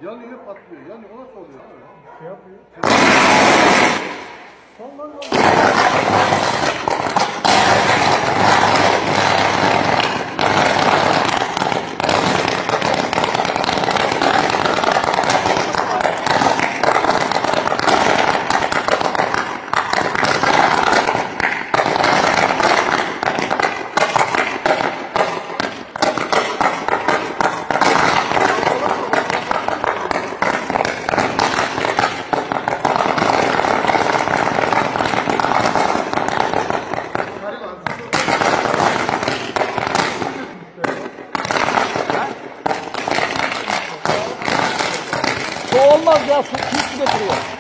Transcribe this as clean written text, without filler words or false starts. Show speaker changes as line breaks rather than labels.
Yanıyor patlıyor. Yani o nasıl oluyor abi?
Şey yapıyor.
Su olmaz ya, su götürüyor.